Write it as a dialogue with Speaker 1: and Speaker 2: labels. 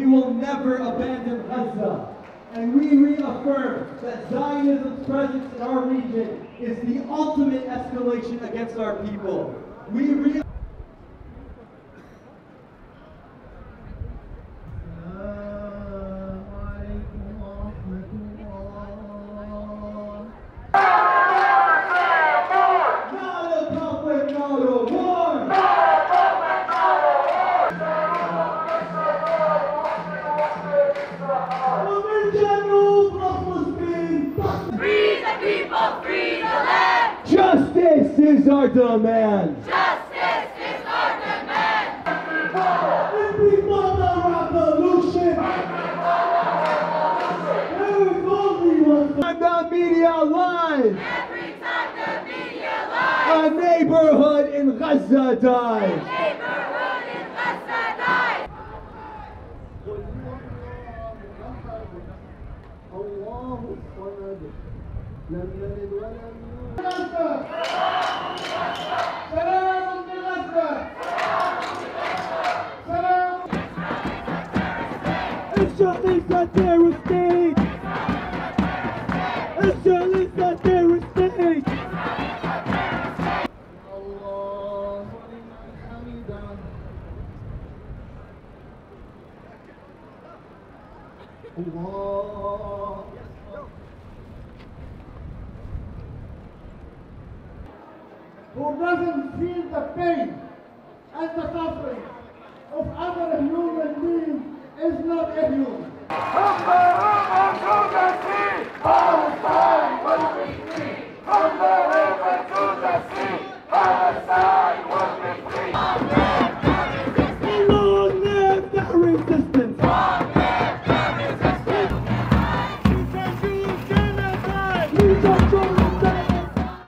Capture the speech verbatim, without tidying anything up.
Speaker 1: will never abandon Gaza. And we reaffirm that Zionism's presence in our region is the ultimate escalation against our people. We re- Justice is our demand!
Speaker 2: Justice is our demand!
Speaker 1: Every mother revolution! Every time the media lies!
Speaker 2: Every time the media lies!
Speaker 1: A neighborhood in Gaza dies!
Speaker 2: A neighborhood in Gaza dies!
Speaker 1: الله الصمد لم يلد ولم يولد. سلام بغزة. سلام. Israel is a terrorist state. Israel is a terrorist state. الله لمن حمده. الله. Who doesn't feel the pain and the suffering of other human beings is not a human.